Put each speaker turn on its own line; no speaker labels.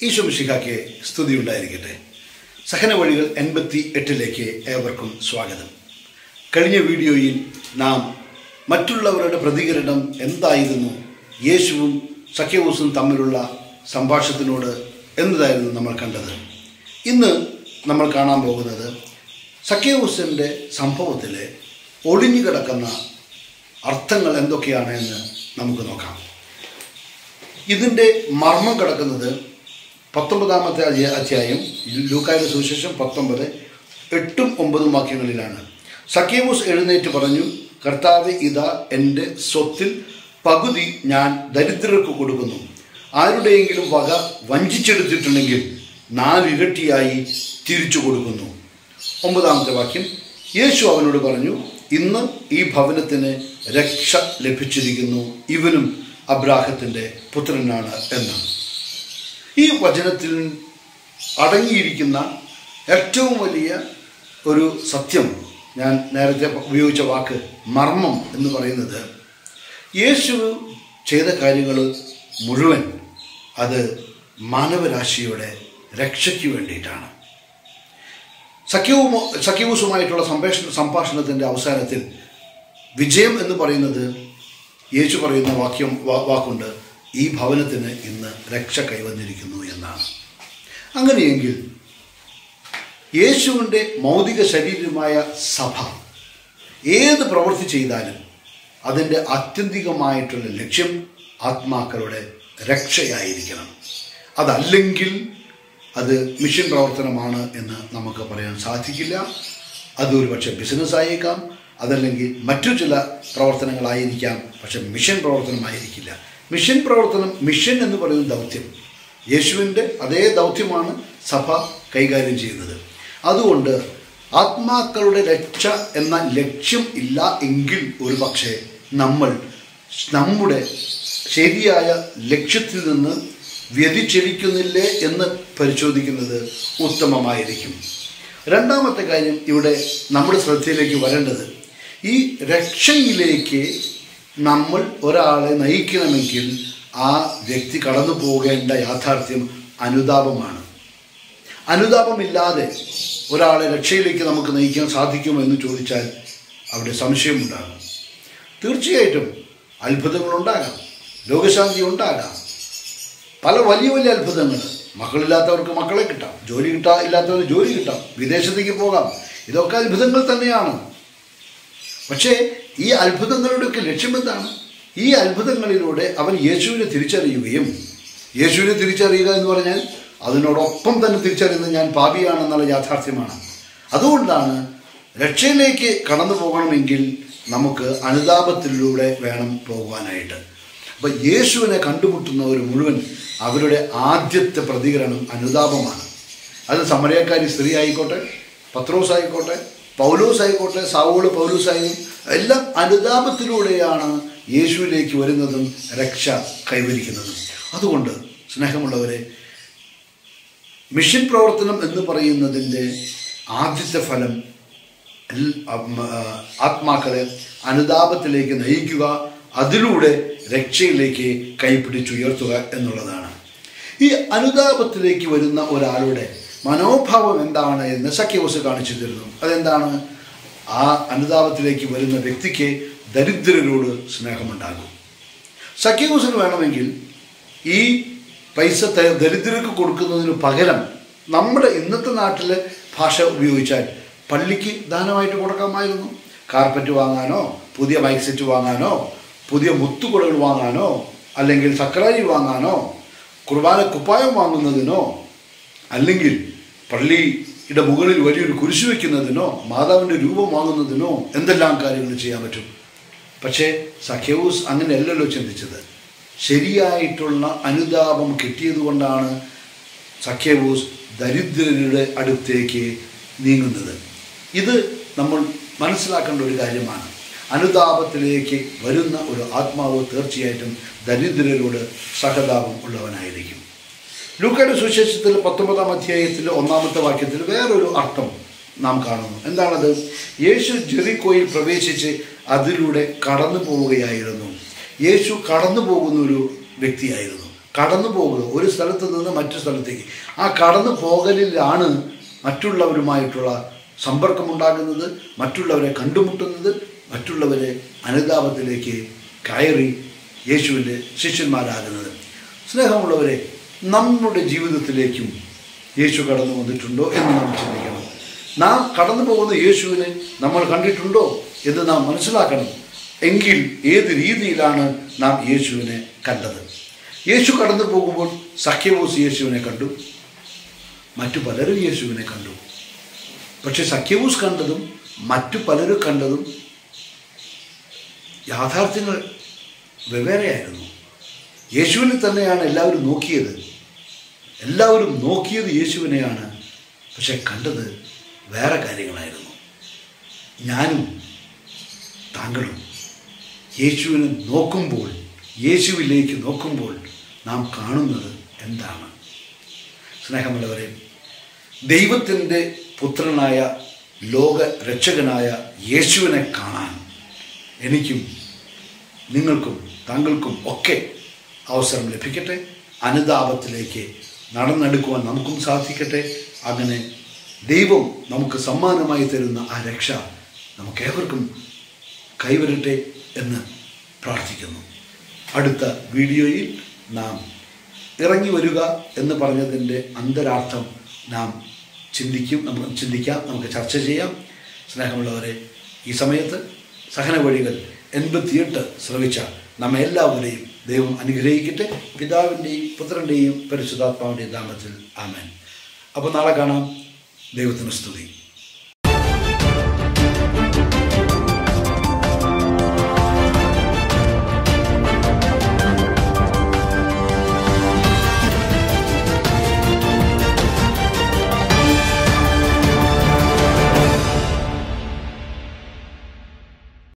ഈശോ മിശിഹായ്ക്ക് സ്തുതിയുണ്ടായിരിക്കട്ടെ. സഹന വഴികൾ 88 ഏവർക്കും സ്വാഗതം. കഴിഞ്ഞ വീഡിയോയിൽ നാം മറ്റുള്ളവരുടെ പ്രതികരണം എന്തായിരുന്നു, യേശുവും സഖ്യവൂസും തമ്മിലുള്ള സംഭാഷണത്തിനോട് എന്നതായിരുന്നു നമ്മൾ കണ്ടത്. ഇന്ന് നമ്മൾ കാണാൻ പോകുന്നത് സഖ്യവൂസിൻ്റെ സംഭവത്തിലെ ഒളിഞ്ഞു കിടക്കുന്ന അർത്ഥങ്ങൾ എന്തൊക്കെയാണ് എന്ന് നമുക്ക് നോക്കാം. ഇതിൻ്റെ മർമ്മം കിടക്കുന്നത് 19-ാമത്തെ അധ്യായം ലൂക്കായുടെ സുവിശേഷം 19, 8, 9 വാക്യങ്ങളിലാണ്. സഖ്യവൂസ് എഴുന്നേറ്റ് പറഞ്ഞു, കർത്താവേ, ഇതാ എൻ്റെ സ്വത്തിൽ പകുതി ഞാൻ ദരിദ്രർക്ക് കൊടുക്കുന്നു. ആരുടെയെങ്കിലും വക വഞ്ചിച്ചെടുത്തിട്ടുണ്ടെങ്കിൽ 4 ഇരട്ടിയായി തിരിച്ചു കൊടുക്കുന്നു. 9-ാമത്തെ വാക്യം, യേശു അവനോട് പറഞ്ഞു, ഇന്ന് ഈ ഭവനത്തിന് രക്ഷ ലഭിച്ചിരിക്കുന്നു, ഇവനും അബ്രാഹത്തിൻ്റെ പുത്രനാണ് എന്ന്. ഈ വചനത്തിൽ അടങ്ങിയിരിക്കുന്ന ഏറ്റവും വലിയ ഒരു സത്യം, ഞാൻ നേരത്തെ ഉപയോഗിച്ച വാക്ക് മർമ്മം എന്ന് പറയുന്നത്, യേശു ചെയ്ത കാര്യങ്ങൾ മുഴുവൻ മാനവരാശിയുടെ രക്ഷയ്ക്ക് വേണ്ടിയിട്ടാണ്. സഖ്യവൂസുമായിട്ടുള്ള സംഭാഷണത്തിൻ്റെ അവസാനത്തിൽ വിജയം എന്ന് പറയുന്നത് യേശു പറയുന്ന വാക്കുണ്ട്, ഈ ഭവനത്തിന് ഇന്ന് രക്ഷ കൈവന്നിരിക്കുന്നു എന്നാണ്. അങ്ങനെയെങ്കിൽ യേശുവിൻ്റെ ഭൗതിക ശരീരമായ സഭ ഏത് പ്രവൃത്തി ചെയ്താലും അതിൻ്റെ ആത്യന്തികമായിട്ടുള്ള ലക്ഷ്യം ആത്മാക്കളുടെ രക്ഷയായിരിക്കണം. അതല്ലെങ്കിൽ അത് മിഷൻ പ്രവർത്തനമാണ് എന്ന് നമുക്ക് പറയാൻ സാധിക്കില്ല. അതൊരു പക്ഷേ ബിസിനസ്സായേക്കാം, അതല്ലെങ്കിൽ മറ്റു ചില പ്രവർത്തനങ്ങളായിരിക്കാം, പക്ഷെ മിഷൻ പ്രവർത്തനമായിരിക്കില്ല. മിഷൻ പ്രവർത്തനം, മിഷൻ എന്ന് പറയുന്ന ദൗത്യം, യേശുവിൻ്റെ അതേ ദൗത്യമാണ് സഭ കൈകാര്യം ചെയ്യുന്നത്. അതുകൊണ്ട് ആത്മാക്കളുടെ രക്ഷ എന്ന ലക്ഷ്യം ഇല്ല എങ്കിൽ ഒരു പക്ഷേ നമ്മൾ നമ്മുടെ ശരിയായ ലക്ഷ്യത്തിൽ നിന്ന് വ്യതിചലിക്കുന്നില്ലേ എന്ന് പരിശോധിക്കുന്നത് ഉത്തമമായിരിക്കും. രണ്ടാമത്തെ കാര്യം ഇവിടെ നമ്മുടെ ശ്രദ്ധയിലേക്ക് വരേണ്ടത്, ഈ രക്ഷയിലേക്ക് നമ്മൾ ഒരാളെ നയിക്കണമെങ്കിൽ ആ വ്യക്തി കടന്നു പോകേണ്ട യാഥാർത്ഥ്യം അനുതാപമാണ്. അനുതാപമില്ലാതെ ഒരാളെ രക്ഷയിലേക്ക് നമുക്ക് നയിക്കാൻ സാധിക്കുമോ എന്ന് ചോദിച്ചാൽ അവിടെ സംശയമുണ്ടാകും. തീർച്ചയായിട്ടും അത്ഭുതങ്ങളുണ്ടാകാം, രോഗശാന്തി ഉണ്ടാകാം, പല വലിയ വലിയ അത്ഭുതങ്ങൾ. മക്കളില്ലാത്തവർക്ക് മക്കളെ കിട്ടാം, ജോലി ഇല്ലാത്തവർക്ക് ജോലി കിട്ടാം, വിദേശത്തേക്ക് പോകാം. ഇതൊക്കെ അത്ഭുതങ്ങൾ തന്നെയാണ്. പക്ഷേ ഈ അത്ഭുതങ്ങളുടെയൊക്കെ ലക്ഷ്യമെന്താണ്? ഈ അത്ഭുതങ്ങളിലൂടെ അവൻ യേശുവിനെ തിരിച്ചറിയുകയും, യേശുവിനെ തിരിച്ചറിയുക എന്ന് പറഞ്ഞാൽ അതിനോടൊപ്പം തന്നെ തിരിച്ചറിയുന്നത് ഞാൻ പാപിയാണെന്നുള്ള യാഥാർത്ഥ്യമാണ്. അതുകൊണ്ടാണ് രക്ഷയിലേക്ക് കടന്നു പോകണമെങ്കിൽ നമുക്ക് അനുതാപത്തിലൂടെ വേണം പോകുവാനായിട്ട്. അപ്പം യേശുവിനെ കണ്ടുമുട്ടുന്നവർ മുഴുവൻ അവരുടെ ആദ്യത്തെ പ്രതികരണം അനുതാപമാണ്. അത് സമരക്കാരി സ്ത്രീ ആയിക്കോട്ടെ, പത്രോസ് ആയിക്കോട്ടെ, പൗലോസ് ആയിക്കോട്ടെ, സാവൂൾ പൗലോസായും എല്ലാം അനുതാപത്തിലൂടെയാണ് യേശുവിലേക്ക് വരുന്നതും രക്ഷ കൈവരിക്കുന്നതും. അതുകൊണ്ട് സ്നേഹമുള്ളവരെ, മിഷൻ പ്രവർത്തനം എന്ന് പറയുന്നതിൻ്റെ ആദ്യത്തെ ഫലം ആത്മാക്കളെ അനുതാപത്തിലേക്ക് നയിക്കുക, അതിലൂടെ രക്ഷയിലേക്ക് കൈപിടിച്ചുയർത്തുക എന്നുള്ളതാണ്. ഈ അനുതാപത്തിലേക്ക് വരുന്ന ഒരാളുടെ മനോഭാവം എന്താണ് എന്ന് സഖ്യവൂസ് കാണിച്ചു തരുന്നു. അതെന്താണ്? ആ അനുതാപത്തിലേക്ക് വരുന്ന വ്യക്തിക്ക് ദരിദ്രരോട് സ്നേഹമുണ്ടാകും. സഖ്യവൂസിന് വേണമെങ്കിൽ ഈ പൈസ ദരിദ്രർക്ക് കൊടുക്കുന്നതിന് പകരം നമ്മുടെ ഇന്നത്തെ നാട്ടിലെ ഭാഷ ഉപയോഗിച്ചാൽ പള്ളിക്ക് ദാനമായിട്ട് കൊടുക്കാമായിരുന്നു. കാർപ്പറ്റ് വാങ്ങാനോ, പുതിയ മൈക്ക് സെറ്റ് വാങ്ങാനോ, പുതിയ മുത്തുകുടകൾ വാങ്ങാനോ, അല്ലെങ്കിൽ സക്രാരി വാങ്ങാനോ, കുർബാന കുപ്പായം വാങ്ങുന്നതിനോ, അല്ലെങ്കിൽ പള്ളിയുടെ മുകളിൽ വലിയൊരു കുരിശു വയ്ക്കുന്നതിനോ, മാതാവിൻ്റെ രൂപം വാങ്ങുന്നതിനോ എന്തെല്ലാം കാര്യങ്ങൾ ചെയ്യാൻ പറ്റും. പക്ഷേ സഖ്യവൂസ് അങ്ങനെയല്ലല്ലോ ചിന്തിച്ചത്. ശരിയായിട്ടുള്ള അനുതാപം കിട്ടിയതുകൊണ്ടാണ് സഖ്യവൂസ് ദരിദ്രരുടെ അടുത്തേക്ക് നീങ്ങുന്നത്. ഇത് നമ്മൾ മനസ്സിലാക്കേണ്ട ഒരു കാര്യമാണ്. അനുതാപത്തിലേക്ക് വരുന്ന ഒരു ആത്മാവ് തീർച്ചയായിട്ടും ദരിദ്രരോട് സഹതാപം ഉള്ളവനായിരിക്കും. ലൂക്കയുടെ സുവിശേഷത്തിൽ 19-ാം അധ്യായത്തിൽ 1-ാമത്തെ വാക്യത്തിൽ വേറൊരു അർത്ഥം നാം കാണുന്നു. എന്താണത്? യേശു ജെറിക്കോയിൽ പ്രവേശിച്ച് അതിലൂടെ കടന്നു പോവുകയായിരുന്നു. യേശു കടന്നു പോകുന്നൊരു വ്യക്തിയായിരുന്നു. കടന്നു പോകുക, ഒരു സ്ഥലത്ത് നിന്ന് മറ്റു സ്ഥലത്തേക്ക്. ആ കടന്നു പോകലിലാണ് മറ്റുള്ളവരുമായിട്ടുള്ള സമ്പർക്കമുണ്ടാകുന്നത്, മറ്റുള്ളവരെ കണ്ടുമുട്ടുന്നത്, മറ്റുള്ളവരെ അനുതാപത്തിലേക്ക് കയറി യേശുവിൻ്റെ ശിഷ്യന്മാരാകുന്നത്. സ്നേഹമുള്ളവരെ, നമ്മുടെ ജീവിതത്തിലേക്കും യേശു കടന്നു വന്നിട്ടുണ്ടോ എന്ന് നാം ചിന്തിക്കണം. നാം കടന്നു പോകുന്ന യേശുവിനെ നമ്മൾ കണ്ടിട്ടുണ്ടോ എന്ന് നാം മനസ്സിലാക്കണം. എങ്കിൽ ഏത് രീതിയിലാണ് നാം യേശുവിനെ കണ്ടത്? യേശു കടന്നു പോകുമ്പോൾ സഖ്യവൂസ് യേശുവിനെ കണ്ടു, മറ്റു പലരും യേശുവിനെ കണ്ടു. പക്ഷെ സഖ്യവൂസ് കണ്ടതും മറ്റു പലരും കണ്ടതും യാഥാർത്ഥ്യങ്ങൾ വെവ്വേറെയായിരുന്നു. യേശുവിനെ തന്നെയാണ് എല്ലാവരും നോക്കിയത്. എല്ലാവരും നോക്കിയത് യേശുവിനെയാണ്, പക്ഷെ കണ്ടത് വേറെ കാര്യങ്ങളായിരുന്നു. ഞാനും താങ്കളും യേശുവിനെ നോക്കുമ്പോൾ, യേശുവിലേക്ക് നോക്കുമ്പോൾ നാം കാണുന്നത് എന്താണ്? സ്നേഹമുള്ളവരെ, ദൈവത്തിൻ്റെ പുത്രനായ ലോക രക്ഷകനായ യേശുവിനെ കാണാൻ എനിക്കും നിങ്ങൾക്കും താങ്കൾക്കും ഒക്കെ അവസരം ലഭിക്കട്ടെ. അനുതാപത്തിലേക്ക് നടന്നെടുക്കുവാൻ നമുക്കും സാധിക്കട്ടെ. അങ്ങനെ ദൈവം നമുക്ക് സമ്മാനമായി തരുന്ന ആ രക്ഷ നമുക്കേവർക്കും കൈവരട്ടെ എന്ന് പ്രാർത്ഥിക്കുന്നു. അടുത്ത വീഡിയോയിൽ നാം ഇറങ്ങി വരിക എന്ന് പറഞ്ഞതിൻ്റെ അന്തരാർത്ഥം നാം ചിന്തിക്കാം, നമുക്ക് ചർച്ച ചെയ്യാം. സ്നേഹമുള്ളവരെ, ഈ സമയത്ത് സഹന വഴികൾ 88 ശ്രവിച്ച നമ്മെ എല്ലാവരെയും ദൈവം അനുഗ്രഹിക്കട്ടെ. പിതാവിൻ്റെയും പുത്രൻ്റെയും പരിശുദ്ധാത്മാവിൻ്റെയും നാമത്തിൽ ആമേൻ. അപ്പോൾ നാളെ കാണാം. ദൈവത്തിന് സ്തുതി.